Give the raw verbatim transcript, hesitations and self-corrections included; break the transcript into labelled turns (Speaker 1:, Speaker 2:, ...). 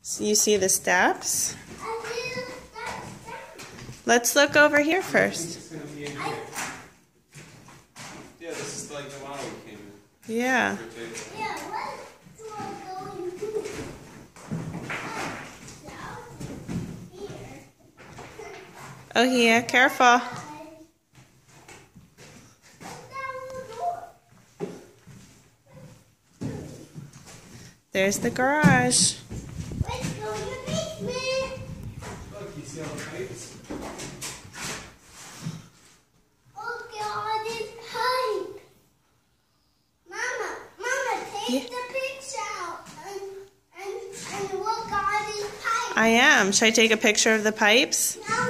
Speaker 1: So you see the steps? Let's look over here first.
Speaker 2: Yeah, this is like the model we came in.
Speaker 1: Yeah. Oh yeah, careful. There's the garage.
Speaker 3: Let's go to the basement.
Speaker 2: Look, you see all the pipes?
Speaker 3: Look at all this pipe. Mama, Mama, take
Speaker 1: Yeah.
Speaker 3: the picture out and, and, and look at all these pipes.
Speaker 1: I am. Should I take a picture of the pipes?
Speaker 3: No.